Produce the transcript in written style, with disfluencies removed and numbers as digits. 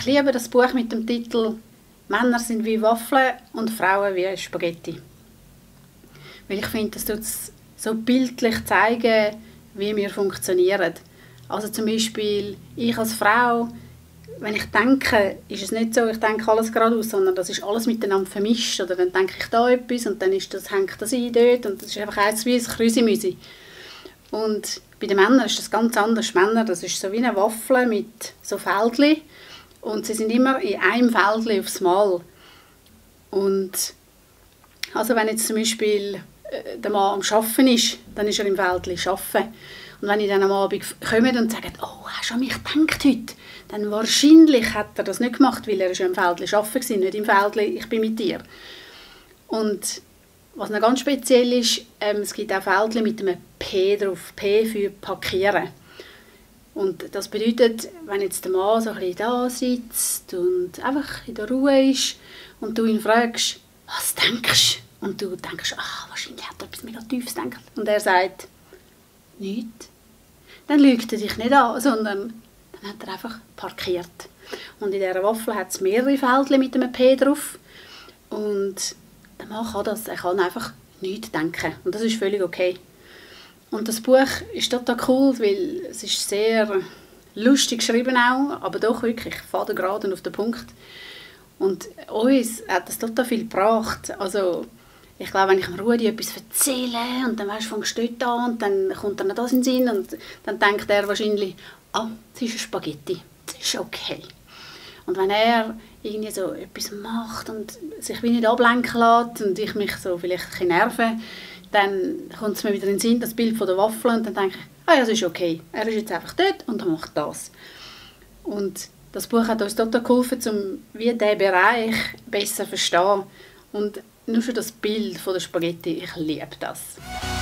liebe das Buch mit dem Titel «Männer sind wie Waffeln und Frauen wie Spaghetti». Weil ich finde, das tut es so bildlich zeigen, wie wir funktionieren. Also zum Beispiel, ich als Frau, wenn ich denke, ist es nicht so, ich denke alles geradeaus, sondern das ist alles miteinander vermischt. Oder dann denke ich da etwas und dann hängt das ein dort und das ist einfach eins wie ein Krüsimüsi. Und bei den Männern ist das ganz anders. Männer, das ist so wie eine Waffel mit so Fältchen und sie sind immer in einem Fältchen aufs Mal. Und also wenn jetzt zum Beispiel der Mann am Arbeiten ist, dann ist er im Fältchen Arbeiten. Und wenn ich dann am Abend komme und sage, «Oh, hast du an mich gedacht heute?» Dann wahrscheinlich hat er das nicht gemacht, weil er im Fältchen arbeiten war, nicht im Fältchen «Ich bin mit dir». Und was noch ganz speziell ist, es gibt auch Fältchen mit einem P drauf, P für «Parkieren». Und das bedeutet, wenn jetzt der Mann so ein bisschen da sitzt und einfach in der Ruhe ist und du ihn fragst, «Was denkst du?» Und du denkst, wahrscheinlich hat er etwas mega Tiefes gedacht. Und er sagt, nichts. Dann lügt er dich nicht an, sondern dann hat er einfach parkiert. Und in dieser Waffel hat es mehrere Fältchen mit einem P drauf. Und der Mann kann das, er kann einfach nichts denken. Und das ist völlig okay. Und das Buch ist total cool, weil es ist sehr lustig geschrieben auch, aber doch wirklich fadengerade und auf den Punkt. Und uns hat das total viel gebracht. Also, ich glaube, wenn ich dem Rudi etwas erzähle und dann fängst du dort an und dann kommt dann das in den Sinn und dann denkt er wahrscheinlich, es ist ein Spaghetti, das ist okay. Und wenn er irgendwie so etwas macht und sich wie nicht ablenken lässt und ich mich so vielleicht ein bisschen nerve, dann kommt es mir wieder in den Sinn, das Bild von der Waffel und dann denke ich, ja, das ist okay. Er ist jetzt einfach dort und er macht das. Und das Buch hat uns total geholfen, um diesen Bereich besser zu verstehen. Und nur für das Bild von der Spaghetti, ich liebe das.